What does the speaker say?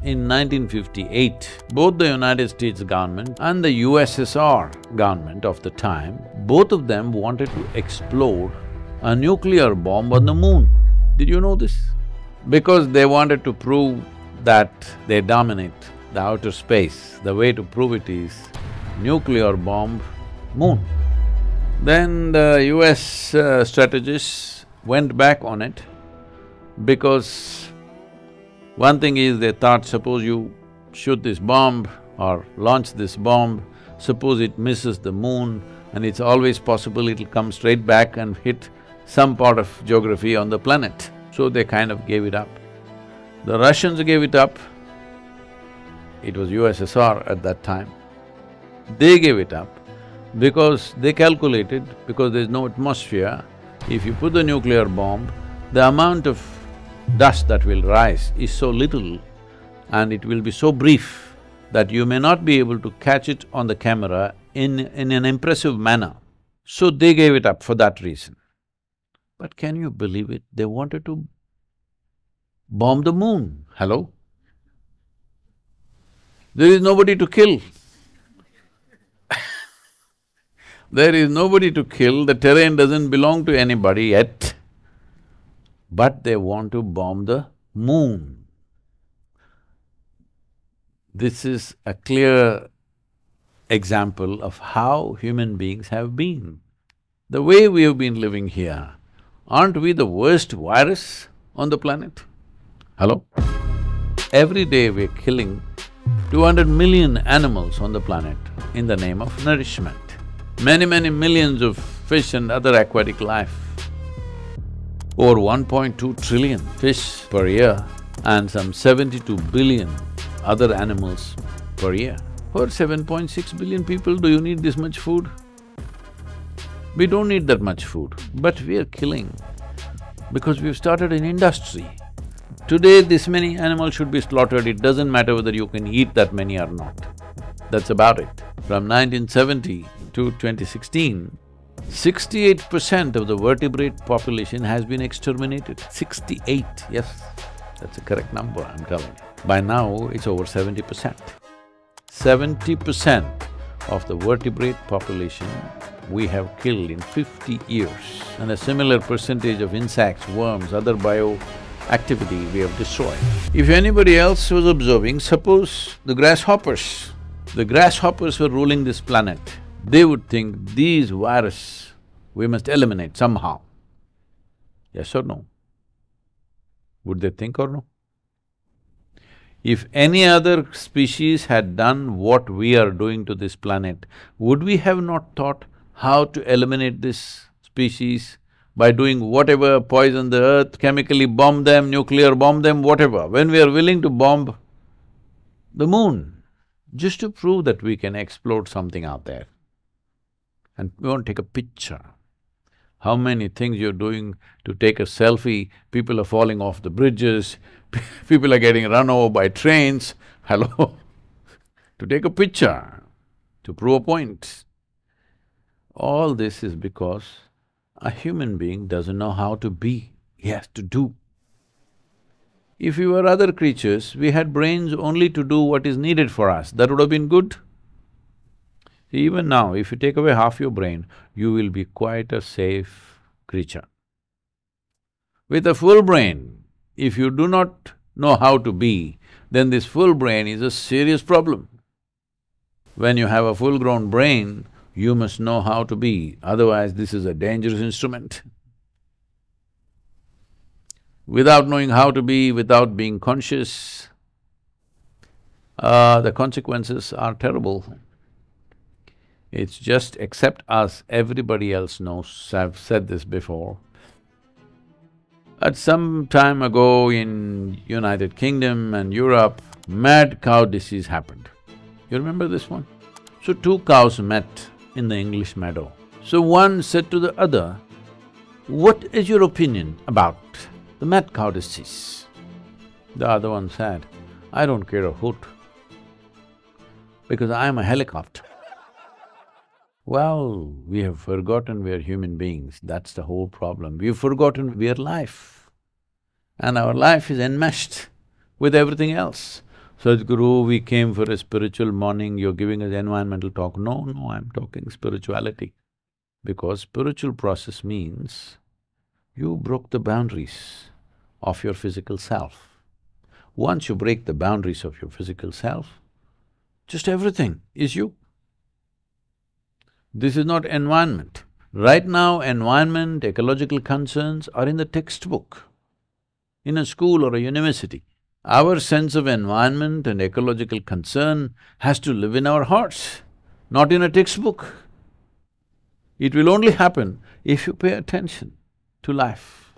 in 1958, both the United States government and the USSR government of the time, both of them wanted to explode a nuclear bomb on the moon. Did you know this? Because they wanted to prove that they dominate the outer space. The way to prove it is nuclear bomb moon. Then the US strategists went back on it because one thing is they thought, suppose you shoot this bomb or launch this bomb, suppose it misses the moon, and it's always possible it'll come straight back and hit some part of geography on the planet. So they kind of gave it up. The Russians gave it up. It was USSR at that time. They gave it up because they calculated, because there's no atmosphere, if you put the nuclear bomb, the amount of dust that will rise is so little and it will be so brief that you may not be able to catch it on the camera in an impressive manner. So they gave it up for that reason. But can you believe it? They wanted to bomb the moon. Hello? There is nobody to kill. There is nobody to kill, the terrain doesn't belong to anybody yet, but they want to bomb the moon. This is a clear example of how human beings have been. The way we have been living here, aren't we the worst virus on the planet? Hello? Every day we're killing 200 million animals on the planet in the name of nourishment. Many millions of fish and other aquatic life. Over 1.2 trillion fish per year and some 72 billion other animals per year. For 7.6 billion people, do you need this much food? We don't need that much food, but we are killing because we've started an industry. Today, this many animals should be slaughtered, it doesn't matter whether you can eat that many or not. That's about it. From 1970 to 2016, 68% of the vertebrate population has been exterminated. 68, yes, that's a correct number, I'm telling you. By now, it's over 70%. 70% of the vertebrate population we have killed in 50 years, and a similar percentage of insects, worms, other bio-activity we have destroyed. If anybody else was observing, suppose the grasshoppers were ruling this planet, they would think these viruses we must eliminate somehow. Yes or no? Would they think or no? If any other species had done what we are doing to this planet, would we have not thought how to eliminate this species by doing whatever, poison the earth, chemically bomb them, nuclear bomb them, whatever, when we are willing to bomb the moon, just to prove that we can explode something out there? And we want to take a picture. How many things you're doing to take a selfie, people are falling off the bridges, people are getting run over by trains, hello? To take a picture, to prove a point. All this is because a human being doesn't know how to be, he has to do. If we were other creatures, we had brains only to do what is needed for us, that would have been good. Even now, if you take away half your brain, you will be quite a safe creature. With a full brain, if you do not know how to be, then this full brain is a serious problem. When you have a full-grown brain, you must know how to be, otherwise this is a dangerous instrument. Without knowing how to be, without being conscious, the consequences are terrible. It's just accept us, everybody else knows, I've said this before. At some time ago in United Kingdom and Europe, mad cow disease happened. You remember this one? So two cows met in the English meadow. So one said to the other, "What is your opinion about the mad cow disease?" The other one said, "I don't care a hoot, because I am a helicopter." Well, we have forgotten we are human beings, that's the whole problem. We've forgotten we are life. And our life is enmeshed with everything else. Sadhguru, we came for a spiritual morning, you're giving us environmental talk. No, no, I'm talking spirituality. Because spiritual process means you broke the boundaries of your physical self. Once you break the boundaries of your physical self, just everything is you. This is not environment. Right now, environment, ecological concerns are in the textbook, in a school or a university. Our sense of environment and ecological concern has to live in our hearts, not in a textbook. It will only happen if you pay attention to life.